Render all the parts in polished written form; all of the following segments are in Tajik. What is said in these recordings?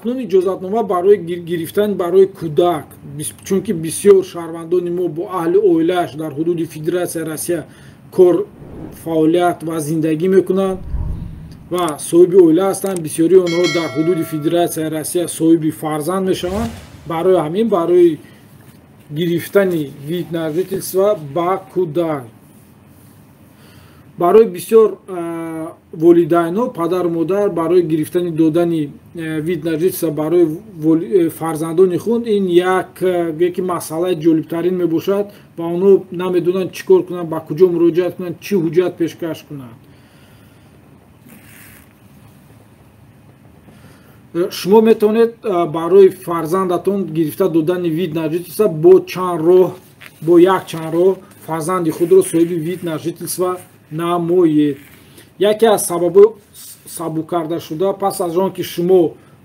акнун иҷозатнома барои гирифтани барои кӯдак, чунки бисёр шаҳрвандони мо бо аҳли оилааш дар ҳудуди Федератсияи Россия кор, фаъолият ва зиндагӣ мекунанд ва соҳиби оила ҳастанд. Бисёри онҳо дар ҳудуди Федератсияи Россия соҳиби фарзанд мешаванд. Барои ҳамин, барои гирифтани вид на жительство ба кӯдак, барои бисёр волидайно, падару модар барои гирифтани додани вид на жительство барои фарзандони худ, ин яки масъалаи ҷолибтарин мебошад ва онҳо намедонанд чӣ кор кунанд, ба куҷо муроҷиат кунанд, чӣ ҳуҷҷат пешкаш кунанд. шумо метавонед барои фарзандатон гирифта додани вид на жительство бо якчанд роҳ фарзанди худро соҳиби вид на жительство намоед. Яке аз сабабҳои сабук карда шуда, пас аз он ки шумо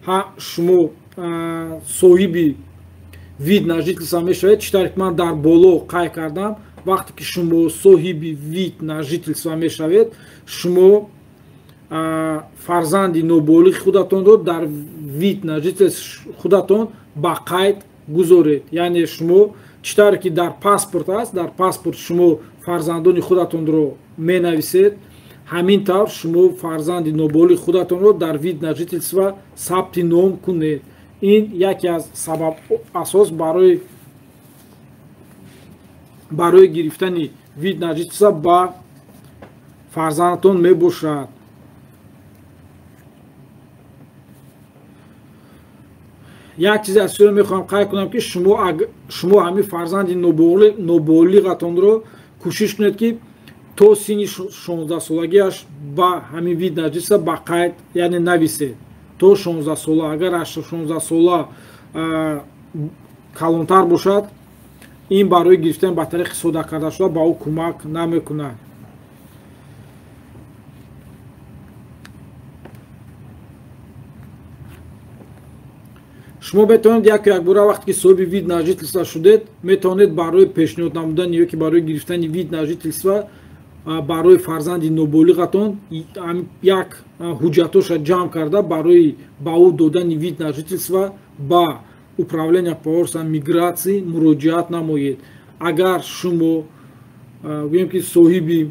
соҳиби вид на жительство мешавед, чӣ ки ман дар боло қай кардам, вақте ки шумо соҳиби вид на жительство мешавед, шумо фарзанди ноболиғи худатонро дар вид на жительство худатон ба қайд гузоред. Яъне шумо чӣ ки дар паспорт аст, дар паспорт шумо фарзандони худатонро менависед, ҳамин тавр шумо фарзанди ноболиғи худатонро дар вид на жительство сабти ном кунед. Ин яке аз сабаб асос барои гирифтани вид на жительство ба фарзандатон мебошад. як чизе аз шумо мехоҳам қайд кунам ки шумо ҳамин фарзанди ноболиғатонро кӯшиш кунед ки то синни 16 солагиаш ба ҳамин вид на жительство ба қайд, яъне нависед то 16 сола. Агар аз 16 сола калонтар бошад, ин барои гирифтани ба тариқи сода карда шуда ба ӯ кӯмак намекунад. шумо метавонед якбора вақте ки соҳиби вид на жительство шудед, метавонед барои пешниҳод намудани ё ки барои гирифтани вид на жительство барои фарзанди ноболиғатон як ҳуҷҷатоша ҷамъ карда барои ба ӯ додани вид на жительство ба управления по вопросам миграции муроҷиат намоед. Агар шумо гӯем ки соҳиби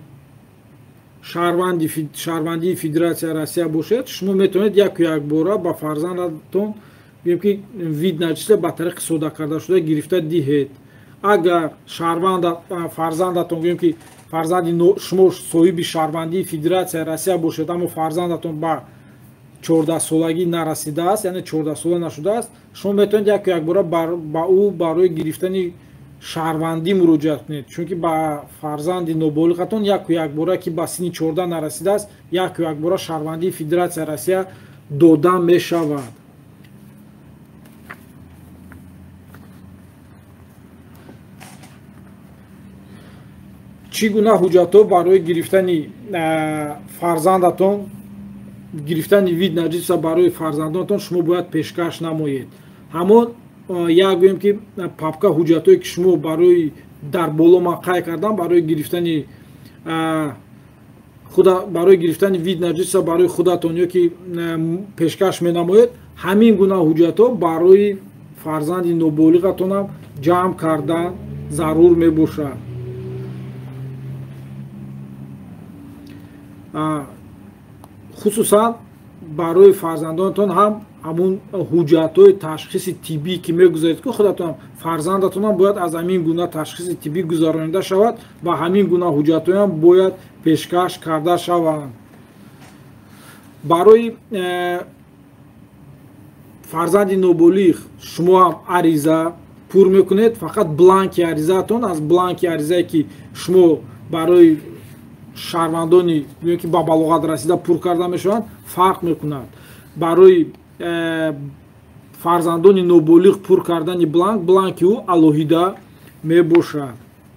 шаҳрвандии Федератсияи Россия бошед, шумо метавонед якбора ба фарзандатон ки вид на жительство ба тариқи сода карда шуда гирифта диҳед. Агар фарзандатон гӯем ки фарзанди шумо соҳиби шаҳрвандии Федератсияи Россия бошед, аммо фарзандатон ба 14 солагӣ нарасидааст, яъне 14 сола нашудааст, шумо метавонед якбора ба ӯ барои гирифтани шаҳрвандӣ муроҷиат кунед, чунки ба фарзанди ноболиғатон якбора ки ба синни 14 нарасидааст, якбора шаҳрвандии Федератсияи Россия дода мешавад. чӣ гуна ҳуҷҷатҳо барои гирифтани фарзандатон, гирифтани вид на жительство барои фарзандатон шумо бояд пешкаш намоед? Ҳамон як гӯем ки папка ҳуҷҷатҳое ки шумо барои дар боло ман қай кардам барои гирифтани вид на жительство барои худатон ё ки пешкаш менамоед, ҳамин гуна ҳуҷҷатҳо барои фарзанди ноболиғатонам ҷамъ кардан зарур мебошад. хусусан барои фарзандонатон ҳам ҳамун ҳуҷҷатҳои ташхиси тиббӣ ки мегузаред ки худатон фарзандатонам бояд аз ҳамин гуна ташхиси тиббӣ гузаронида шавад ва ҳамин гуна ҳуҷҷатҳоям бояд пешкаш карда шаванд. барои фарзанди ноболиғ шумо ҳам ариза пур мекунед. Фақат бланки аризаатон аз бланки аризае ки шумо барои шаҳрвандони ки ба балоғат расида пур карда мешаванд фарқ мекунад. Барои фарзандони ноболиғ пур кардани бланки ӯ алоҳида мебошад.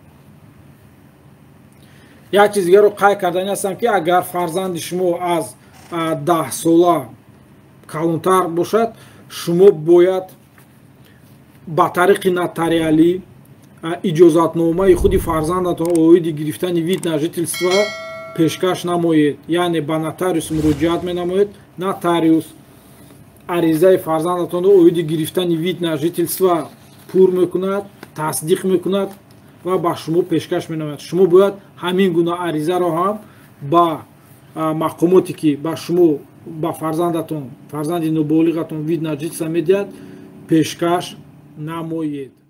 як чиз дигаро қайд кардани ҳастам ки агар фарзанди шумо аз 10 сола калонтар бошад, шумо бояд ба тариқи нотариалӣ иҷозатномаи худи фарзандатон оиди гирифтани вид на жительство пешкаш намоед. Яъне ба нотариус муроҷиат менамоед. Нотариус аризаи фарзандатонро оиди гирифтани вид на жительства пур мекунад, тасдиқ мекунад ва ба шумо пешкаш менамояд. Шумо бояд ҳамин гуна аризаро ҳам ба мақомоте ки ба шумо ба фарзандатон, фарзанди ноболиғатон вид на жительства медиҳад, пешкаш намоед.